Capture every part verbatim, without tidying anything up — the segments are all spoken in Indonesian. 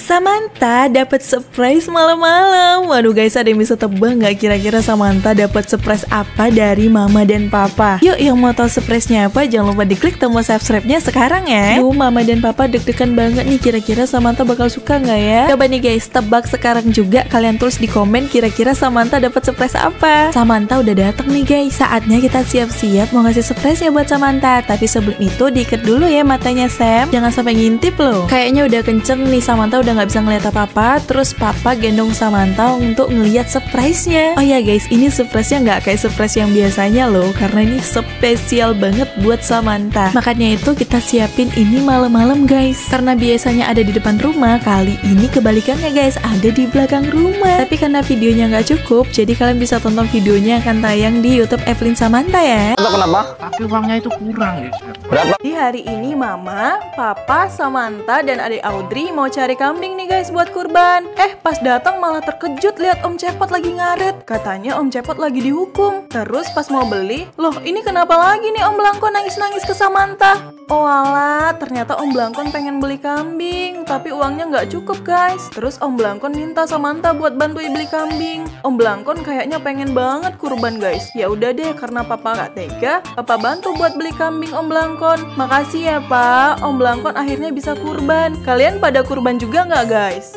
Samantha dapat surprise malam-malam. Waduh guys, ada yang bisa tebak nggak kira-kira Samantha dapat surprise apa dari mama dan papa? Yuk, yang mau tahu surprise-nya apa, jangan lupa diklik tombol subscribe-nya sekarang ya. Duh, mama dan papa deg-degan banget nih, kira-kira Samantha bakal suka nggak ya? Coba nih guys, tebak sekarang juga. Kalian tulis di komen kira-kira Samantha dapat surprise apa. Samantha udah datang nih guys, saatnya kita siap-siap mau ngasih surprise-nya buat Samantha. Tapi sebelum itu diikat dulu ya matanya Sam, jangan sampai ngintip loh. Kayaknya udah kenceng nih, Samantha udah nggak bisa ngeliat apa-apa. Terus papa gendong Samantha untuk ngeliat surprise-nya. Oh ya guys, ini surprise-nya nggak kayak surprise yang biasanya loh, karena ini spesial banget buat Samantha. Makanya itu kita siapin ini malam-malam guys. Karena biasanya ada di depan rumah, kali ini kebalikannya guys, ada di belakang rumah. Tapi karena videonya nggak cukup, jadi kalian bisa tonton videonya akan tayang di YouTube Evelyn Samantha ya. Itu kenapa? Tapi uangnya itu kurang ya. Berapa? Di hari ini mama, papa, Samantha, dan adik Audrey mau cari kambing nih guys buat kurban. Eh, pas datang malah terkejut lihat Om Cepot lagi ngaret. Katanya Om Cepot lagi dihukum. Terus pas mau beli, loh ini kenapa lagi nih Om Blangkon nangis-nangis ke Samantha? Oh alah, ternyata Om Blangkon pengen beli kambing, tapi uangnya nggak cukup guys. Terus Om Blangkon minta Samantha buat bantuin beli kambing. Om Blangkon kayaknya pengen banget kurban guys. Ya udah deh, karena papa nggak tega, papa bantu buat beli kambing Om Blangkon. Makasih ya Pak, Om Blangkon akhirnya bisa kurban. Kalian pada kurban juga nggak guys?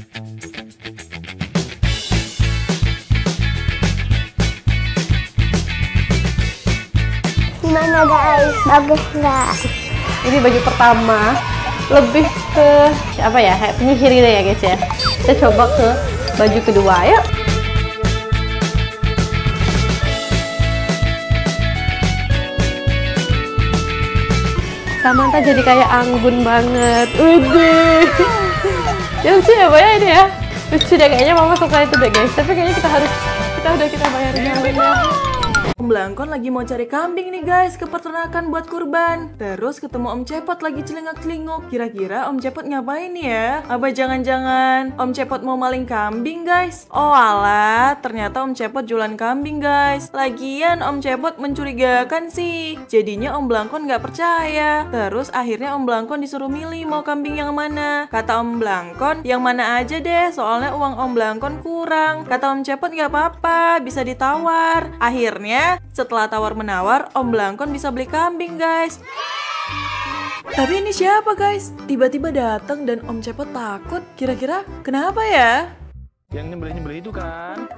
Gimana guys, bagus nggak? Ini baju pertama, lebih ke apa ya, kayak penyihir gitu ya guys ya. Kita coba ke baju kedua, yuk. Samantha jadi kayak anggun banget. Udah. Ya lucu ya Pak ya ini ya. Lucu deh, kayaknya mama suka itu deh guys. Tapi kayaknya kita harus, kita udah kita bayarin ya. Om Blangkon lagi mau cari kambing nih guys ke peternakan buat kurban. Terus ketemu Om Cepot lagi celingak-celinguk. Kira-kira Om Cepot ngapain nih ya? Apa jangan-jangan Om Cepot mau maling kambing guys? Oh alah, ternyata Om Cepot jualan kambing guys. Lagian Om Cepot mencurigakan sih. Jadinya Om Blangkon nggak percaya. Terus akhirnya Om Blangkon disuruh milih mau kambing yang mana. Kata Om Blangkon, yang mana aja deh, soalnya uang Om Blangkon kurang. Kata Om Cepot nggak apa-apa, bisa ditawar. Akhirnya setelah tawar-menawar, Om Blangkon bisa beli kambing guys. Tapi ini siapa guys? Tiba-tiba datang dan Om Cepot takut. Kira-kira kenapa ya? Yang nyembelih-nyembelih itu kan?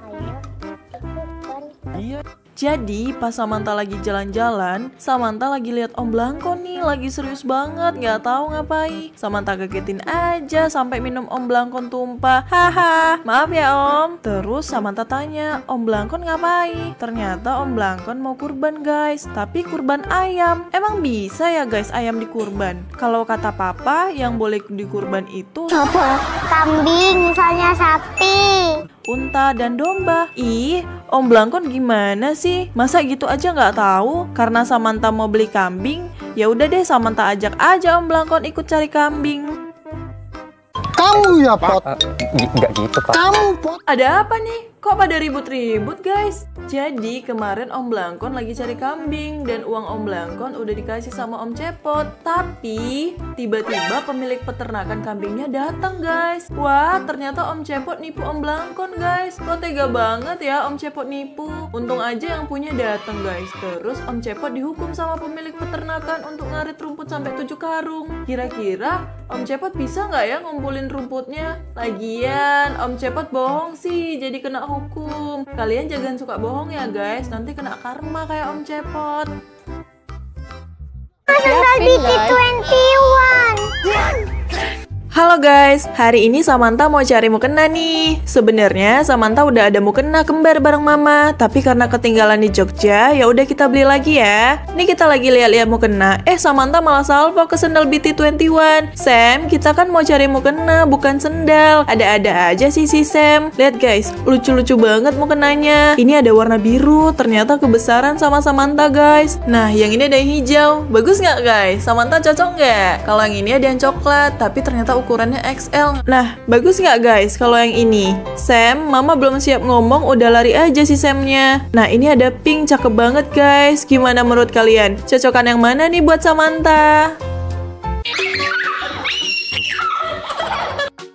Iya. Jadi pas Samantha lagi jalan-jalan, Samantha lagi lihat Om Blangkon nih lagi serius banget, nggak tahu ngapain. Samantha kagetin aja sampai minum Om Blangkon tumpah. Haha, maaf ya Om. Terus Samantha tanya, Om Blangkon ngapain? Ternyata Om Blangkon mau kurban guys, tapi kurban ayam. Emang bisa ya guys ayam dikurban? Kalau kata papa, yang boleh dikurban itu Apa? Kambing, misalnya sapi. unta dan domba. Ih, Om Blangkon gimana sih? Masa gitu aja nggak tahu? Karena Samantha mau beli kambing, ya udah deh Samantha ajak aja Om Blangkon ikut cari kambing. Kamu ya Pot? Enggak gitu Pak. Kamu Pot. Ada apa nih? Kok pada ribut-ribut guys? Jadi kemarin Om Blangkon lagi cari kambing dan uang Om Blangkon udah dikasih sama Om Cepot. Tapi tiba-tiba pemilik peternakan kambingnya datang guys. Wah, ternyata Om Cepot nipu Om Blangkon guys. Kok tega banget ya Om Cepot nipu. Untung aja yang punya datang guys. Terus Om Cepot dihukum sama pemilik peternakan untuk ngarit rumput sampai tujuh karung. Kira-kira Om Cepot bisa nggak ya ngumpulin rumputnya? Lagian Om Cepot bohong sih, jadi kena hukum. Kalian jangan suka bohong ya guys, nanti kena karma kayak Om Cepot. Sendal B T dua puluh satu. Halo guys, hari ini Samantha mau cari mukena nih. Sebenarnya Samantha udah ada mukena kembar bareng mama, tapi karena ketinggalan di Jogja, ya udah kita beli lagi ya. Nih kita lagi lihat-lihat mukena. Eh Samantha malah salvo ke sendal B T dua puluh satu. Sam, kita kan mau cari mukena, bukan sendal. Ada-ada aja sih si Sam. Lihat guys, lucu-lucu banget mukenanya. Ini ada warna biru, ternyata kebesaran sama Samantha guys. Nah, yang ini ada yang hijau. Bagus nggak guys? Samantha cocok nggak? Kalau yang ini ada yang coklat, tapi ternyata ukurannya X L. Nah, bagus nggak guys kalau yang ini? Sam, mama belum siap ngomong, udah lari aja si Samnya. Nah, ini ada pink, cakep banget guys. Gimana menurut kalian? Cocokan yang mana nih buat Samantha?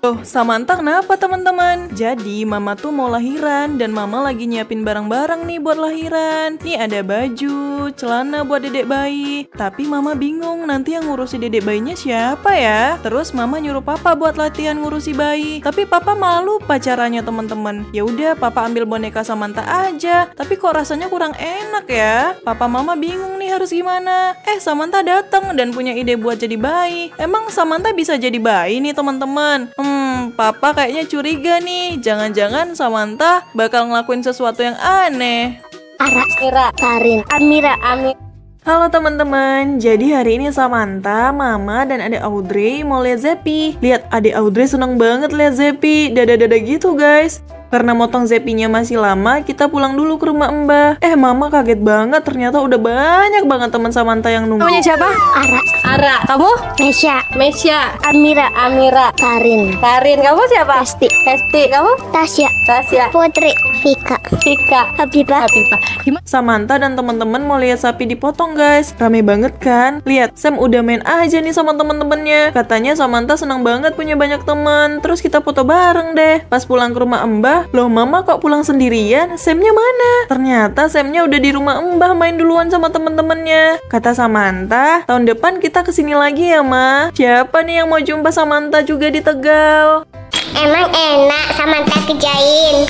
Loh, Samantha kenapa teman-teman? Jadi mama tuh mau lahiran dan mama lagi nyiapin barang-barang nih buat lahiran. Nih ada baju, celana buat dedek bayi. Tapi mama bingung nanti yang ngurusi dedek bayinya siapa ya? Terus mama nyuruh papa buat latihan ngurusi bayi. Tapi papa malu pacarannya teman-teman. Ya udah papa ambil boneka Samantha aja. Tapi kok rasanya kurang enak ya? Papa mama bingung nih harus gimana. Eh Samantha datang dan punya ide buat jadi bayi. Emang Samantha bisa jadi bayi nih teman-teman? Hmm Hmm, papa kayaknya curiga nih. Jangan-jangan Samantha bakal ngelakuin sesuatu yang aneh. Ara, Ira, Karin, Amira, Amir. Halo teman-teman, jadi hari ini Samantha, Mama, dan adik Audrey mau lihat Zepi. Lihat adik Audrey seneng banget lihat Zepi, dada-dada gitu guys. Karena motong Zepinya masih lama, kita pulang dulu ke rumah Mbah. Eh, Mama kaget banget, ternyata udah banyak banget teman Samantha yang nunggu. Namanya siapa? Ara, Ara. Kamu? Mesya, Mesya. Amira, Amira, Karin, Karin. Kamu siapa? Hesti, Hesti. Kamu? Tasya, Tasya. Putri, Vika, Vika. Habibah. Habibah. Gimana? Samantha dan teman-teman mau lihat sapi dipotong guys. Rame banget kan? Lihat, Sam udah main aja nih sama teman-temannya. Katanya Samantha senang banget punya banyak teman. Terus kita foto bareng deh. Pas pulang ke rumah Mbah, loh Mama kok pulang sendirian? Samnya mana? Ternyata Samnya udah di rumah Mbah main duluan sama teman-temannya. Kata Samantha, tahun depan kita kesini lagi ya Ma. Siapa nih yang mau jumpa Samantha juga di Tegal? Emang enak Samantha kerjain.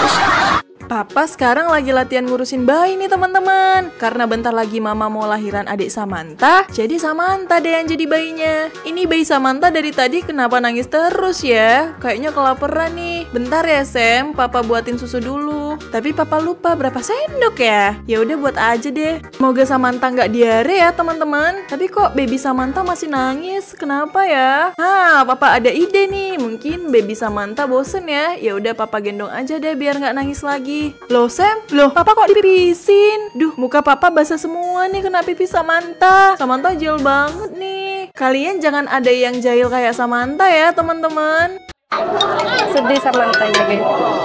Papa sekarang lagi latihan ngurusin bayi nih teman-teman. Karena bentar lagi mama mau lahiran adik Samantha, jadi Samantha deh yang jadi bayinya. Ini bayi Samantha dari tadi kenapa nangis terus ya? Kayaknya kelaparan nih. Bentar ya Sam, papa buatin susu dulu. Tapi papa lupa berapa sendok ya? Ya udah buat aja deh. Semoga Samantha nggak diare ya teman-teman. Tapi kok baby Samantha masih nangis? Kenapa ya? Hah, papa ada ide nih. Mungkin baby Samantha bosen ya. Ya udah papa gendong aja deh biar nggak nangis lagi. Loh Sam, loh papa kok dipipisin? Duh muka papa basah semua nih kena pipis Samantha. Samantha jahil banget nih. Kalian jangan ada yang jahil kayak Samantha ya teman-teman. Sedih Samantha-nya guys.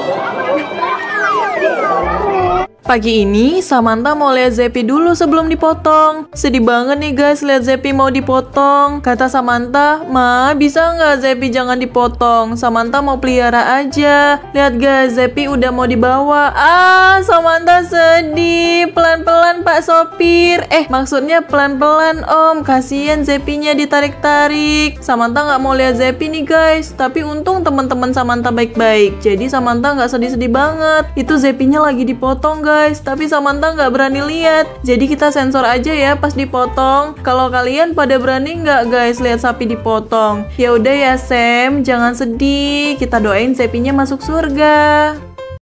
Pagi ini Samantha mau lihat Zepi dulu sebelum dipotong. Sedih banget nih guys lihat Zepi mau dipotong. Kata Samantha, Ma bisa nggak Zepi jangan dipotong? Samantha mau pelihara aja. Lihat guys Zepi udah mau dibawa. Ah Samantha sedih. Pelan-pelan Pak Sopir. Eh maksudnya pelan-pelan Om. Kasian Zepinya ditarik-tarik. Samantha nggak mau lihat Zepi nih guys. Tapi untung teman-teman Samantha baik-baik. Jadi Samantha nggak sedih-sedih banget. Itu Zepinya lagi dipotong guys. Guys, tapi Samantha nggak berani lihat. Jadi kita sensor aja ya pas dipotong. Kalau kalian pada berani nggak guys lihat sapi dipotong? Ya udah ya Sam, jangan sedih. Kita doain Zepinya masuk surga.